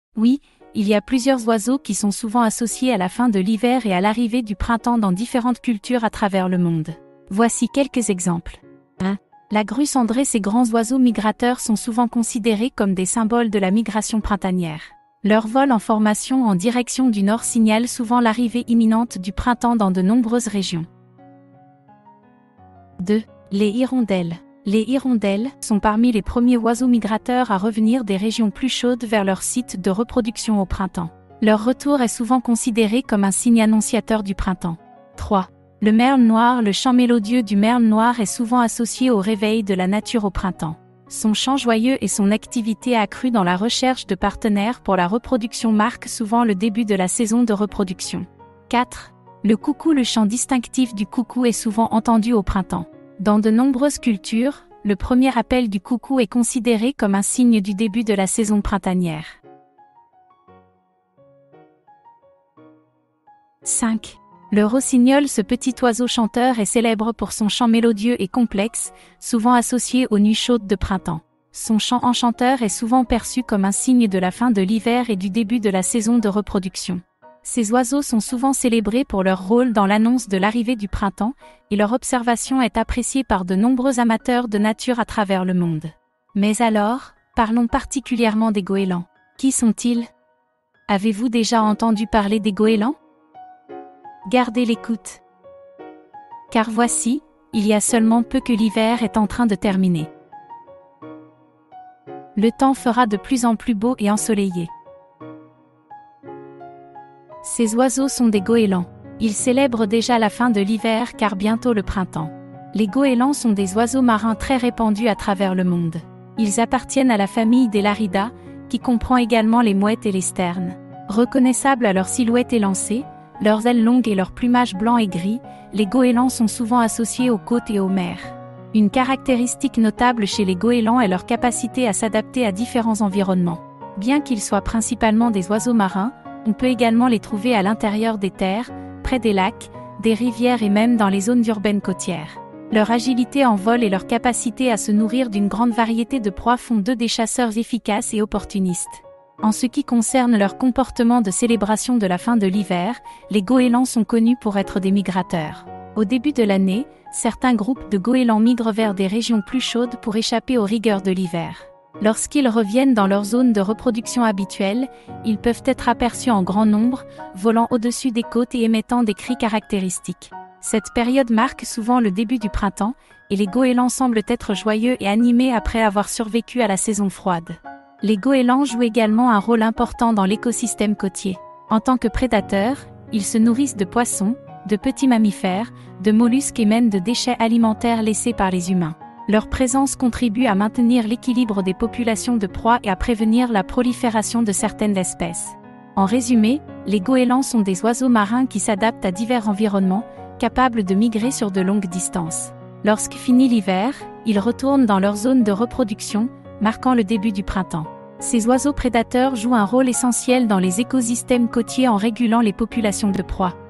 Oui, il y a plusieurs oiseaux qui sont souvent associés à la fin de l'hiver et à l'arrivée du printemps dans différentes cultures à travers le monde. Voici quelques exemples. 1. La grue cendrée. Ces grands oiseaux migrateurs sont souvent considérés comme des symboles de la migration printanière. Leur vol en formation en direction du nord signale souvent l'arrivée imminente du printemps dans de nombreuses régions. 2. Les hirondelles. Les hirondelles sont parmi les premiers oiseaux migrateurs à revenir des régions plus chaudes vers leur site de reproduction au printemps. Leur retour est souvent considéré comme un signe annonciateur du printemps. 3. Le merle noir. Le chant mélodieux du merle noir est souvent associé au réveil de la nature au printemps. Son chant joyeux et son activité accrue dans la recherche de partenaires pour la reproduction marquent souvent le début de la saison de reproduction. 4. Le coucou. Le chant distinctif du coucou est souvent entendu au printemps. Dans de nombreuses cultures, le premier appel du coucou est considéré comme un signe du début de la saison printanière. 5. Le rossignol. Ce petit oiseau chanteur est célèbre pour son chant mélodieux et complexe, souvent associé aux nuits chaudes de printemps. Son chant enchanteur est souvent perçu comme un signe de la fin de l'hiver et du début de la saison de reproduction. Ces oiseaux sont souvent célébrés pour leur rôle dans l'annonce de l'arrivée du printemps, et leur observation est appréciée par de nombreux amateurs de nature à travers le monde. Mais alors, parlons particulièrement des goélands. Qui sont-ils? Avez-vous déjà entendu parler des goélands? Gardez l'écoute. Car voici, il y a seulement peu que l'hiver est en train de terminer. Le temps fera de plus en plus beau et ensoleillé. Ces oiseaux sont des goélands. Ils célèbrent déjà la fin de l'hiver car bientôt le printemps. Les goélands sont des oiseaux marins très répandus à travers le monde. Ils appartiennent à la famille des laridas, qui comprend également les mouettes et les sternes. Reconnaissables à leur silhouette élancée, leurs ailes longues et leur plumage blanc et gris, les goélands sont souvent associés aux côtes et aux mers. Une caractéristique notable chez les goélands est leur capacité à s'adapter à différents environnements. Bien qu'ils soient principalement des oiseaux marins, on peut également les trouver à l'intérieur des terres, près des lacs, des rivières et même dans les zones urbaines côtières. Leur agilité en vol et leur capacité à se nourrir d'une grande variété de proies font d'eux des chasseurs efficaces et opportunistes. En ce qui concerne leur comportement de célébration de la fin de l'hiver, les goélands sont connus pour être des migrateurs. Au début de l'année, certains groupes de goélands migrent vers des régions plus chaudes pour échapper aux rigueurs de l'hiver. Lorsqu'ils reviennent dans leur zone de reproduction habituelle, ils peuvent être aperçus en grand nombre, volant au-dessus des côtes et émettant des cris caractéristiques. Cette période marque souvent le début du printemps, et les goélands semblent être joyeux et animés après avoir survécu à la saison froide. Les goélands jouent également un rôle important dans l'écosystème côtier. En tant que prédateurs, ils se nourrissent de poissons, de petits mammifères, de mollusques et même de déchets alimentaires laissés par les humains. Leur présence contribue à maintenir l'équilibre des populations de proies et à prévenir la prolifération de certaines espèces. En résumé, les goélands sont des oiseaux marins qui s'adaptent à divers environnements, capables de migrer sur de longues distances. Lorsque finit l'hiver, ils retournent dans leur zone de reproduction, marquant le début du printemps. Ces oiseaux prédateurs jouent un rôle essentiel dans les écosystèmes côtiers en régulant les populations de proies.